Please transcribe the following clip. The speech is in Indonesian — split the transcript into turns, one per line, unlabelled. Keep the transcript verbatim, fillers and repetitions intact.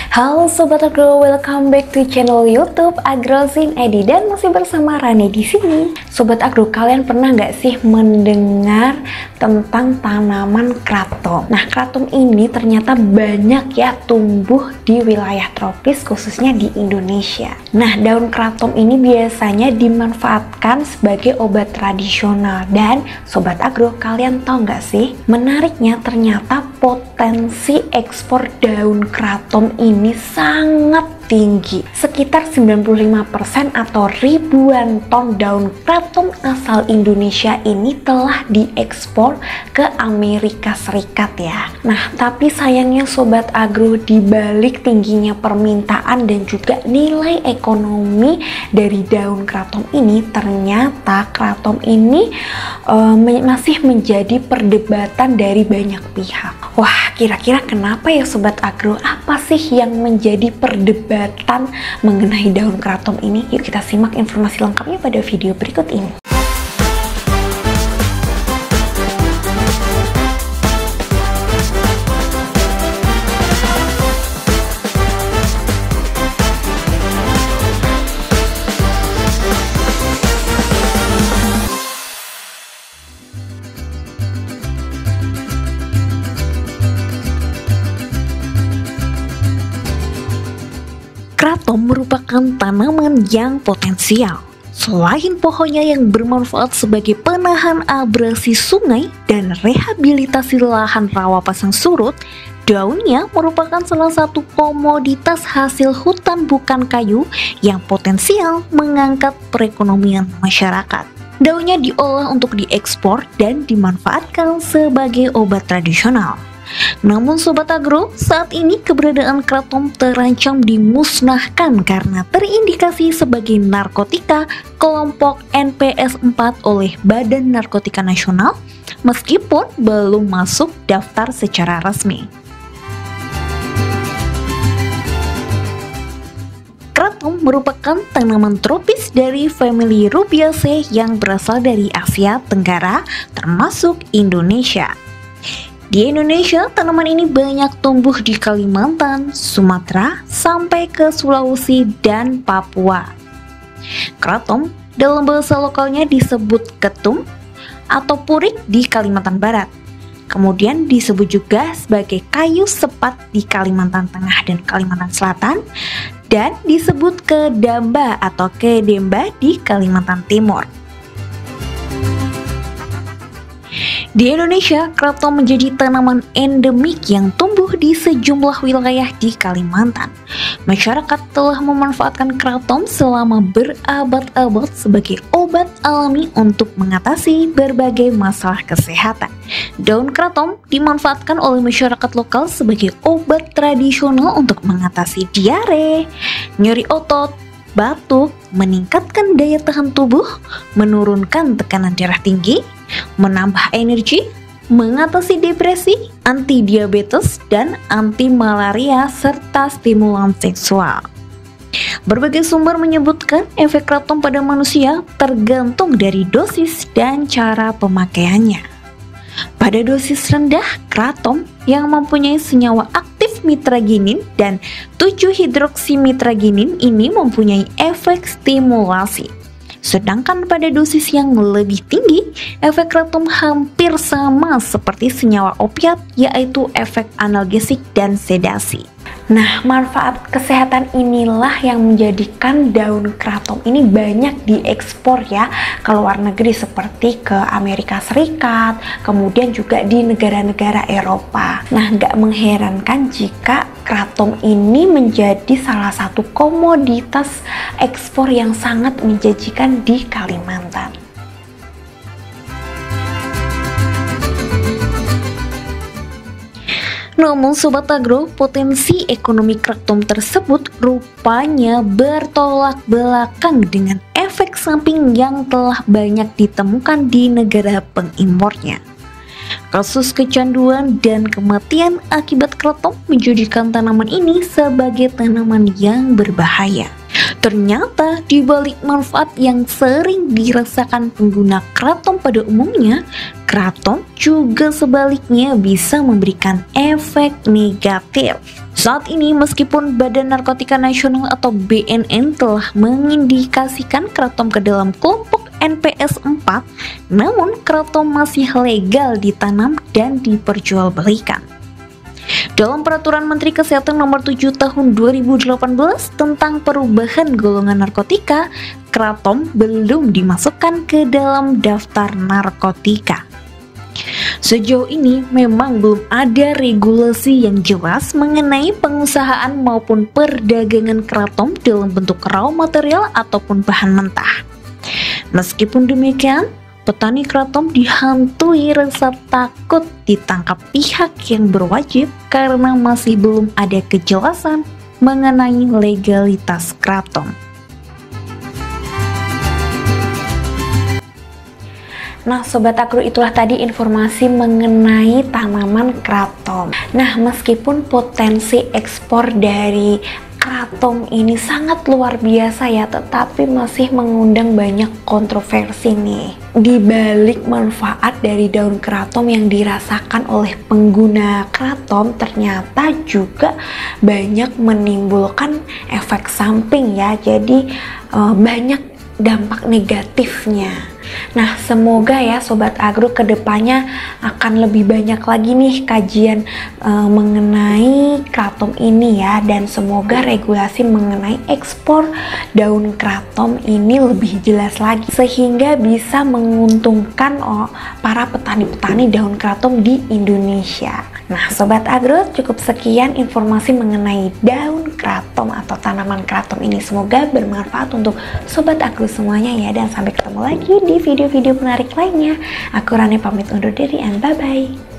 Halo Sobat Agro, welcome back to channel YouTube Agrozin Edi dan masih bersama Rani di sini. Sobat Agro, kalian pernah nggak sih mendengar tentang tanaman kratom? Nah, kratom ini ternyata banyak ya tumbuh di wilayah tropis khususnya di Indonesia. Nah, daun kratom ini biasanya dimanfaatkan sebagai obat tradisional dan Sobat Agro, kalian tahu nggak sih? Menariknya ternyata potensi ekspor daun kratom ini ini sangat tinggi, sekitar sembilan puluh lima persen atau ribuan ton daun kratom asal Indonesia ini telah diekspor ke Amerika Serikat ya. Nah, tapi sayangnya Sobat Agro, di balik tingginya permintaan dan juga nilai ekonomi dari daun kratom ini, ternyata kratom ini uh, masih menjadi perdebatan dari banyak pihak. Wah, kira-kira kenapa ya Sobat Agro? Apa sih yang menjadi perdebatan mengenai daun kratom ini? Yuk kita simak informasi lengkapnya pada video berikut ini. Kratom merupakan tanaman yang potensial. Selain pohonnya yang bermanfaat sebagai penahan abrasi sungai dan rehabilitasi lahan rawa pasang surut, daunnya merupakan salah satu komoditas hasil hutan bukan kayu yang potensial mengangkat perekonomian masyarakat. Daunnya diolah untuk diekspor dan dimanfaatkan sebagai obat tradisional. Namun Sobat Agro, saat ini keberadaan kratom terancam dimusnahkan karena terindikasi sebagai narkotika kelompok N P S empat oleh Badan Narkotika Nasional meskipun belum masuk daftar secara resmi. Kratom merupakan tanaman tropis dari famili Rubiaceae yang berasal dari Asia Tenggara termasuk Indonesia. Di Indonesia, tanaman ini banyak tumbuh di Kalimantan, Sumatera, sampai ke Sulawesi dan Papua. Kratom dalam bahasa lokalnya disebut ketum atau purik di Kalimantan Barat. Kemudian disebut juga sebagai kayu sepat di Kalimantan Tengah dan Kalimantan Selatan, dan disebut kedamba atau kedemba di Kalimantan Timur. Di Indonesia, kratom menjadi tanaman endemik yang tumbuh di sejumlah wilayah di Kalimantan. Masyarakat telah memanfaatkan kratom selama berabad-abad sebagai obat alami untuk mengatasi berbagai masalah kesehatan. Daun kratom dimanfaatkan oleh masyarakat lokal sebagai obat tradisional untuk mengatasi diare, nyeri otot, batuk, meningkatkan daya tahan tubuh, menurunkan tekanan darah tinggi, menambah energi, mengatasi depresi, anti diabetes, dan anti malaria serta stimulan seksual. Berbagai sumber menyebutkan efek kratom pada manusia tergantung dari dosis dan cara pemakaiannya. Pada dosis rendah, kratom yang mempunyai senyawa aktif mitraginin dan tujuh hidroksimitraginin ini mempunyai efek stimulasi. Sedangkan pada dosis yang lebih tinggi, efek kratom hampir sama seperti senyawa opiat, yaitu efek analgesik dan sedasi. Nah, manfaat kesehatan inilah yang menjadikan daun kratom ini banyak diekspor ya ke luar negeri seperti ke Amerika Serikat, kemudian juga di negara-negara Eropa. Nah, nggak mengherankan jika kratom ini menjadi salah satu komoditas ekspor yang sangat menjanjikan di Kalimantan. Namun Sobat Agro, potensi ekonomi kratom tersebut rupanya bertolak belakang dengan efek samping yang telah banyak ditemukan di negara pengimpornya. Kasus kecanduan dan kematian akibat kratom menjadikan tanaman ini sebagai tanaman yang berbahaya. Ternyata di balik manfaat yang sering dirasakan pengguna kratom pada umumnya, kratom juga sebaliknya bisa memberikan efek negatif. Saat ini meskipun Badan Narkotika Nasional atau B N N telah mengindikasikan kratom ke dalam kelompok N P S empat, namun kratom masih legal ditanam dan diperjualbelikan. Dalam Peraturan Menteri Kesehatan Nomor tujuh Tahun dua ribu delapan belas tentang perubahan golongan narkotika, kratom belum dimasukkan ke dalam daftar narkotika. Sejauh ini memang belum ada regulasi yang jelas mengenai pengusahaan maupun perdagangan kratom dalam bentuk raw material ataupun bahan mentah. Meskipun demikian, petani kratom dihantui rasa takut ditangkap pihak yang berwajib karena masih belum ada kejelasan mengenai legalitas kratom. Nah Sobat Agro, itulah tadi informasi mengenai tanaman kratom. Nah meskipun potensi ekspor dari kratom ini sangat luar biasa ya, tetapi masih mengundang banyak kontroversi nih. Di balik manfaat dari daun kratom yang dirasakan oleh pengguna kratom, ternyata juga banyak menimbulkan efek samping ya. Jadi uh, banyak dampak negatifnya. Nah semoga ya Sobat Agro kedepannya akan lebih banyak lagi nih kajian e, mengenai kratom ini ya, dan semoga regulasi mengenai ekspor daun kratom ini lebih jelas lagi sehingga bisa menguntungkan oh, para petani-petani daun kratom di Indonesia. Nah Sobat Agro, cukup sekian informasi mengenai daun kratom atau tanaman kratom ini. Semoga bermanfaat untuk Sobat Agro semuanya ya, dan sampai ketemu lagi di video-video menarik lainnya. Aku Rani pamit undur diri, and bye-bye.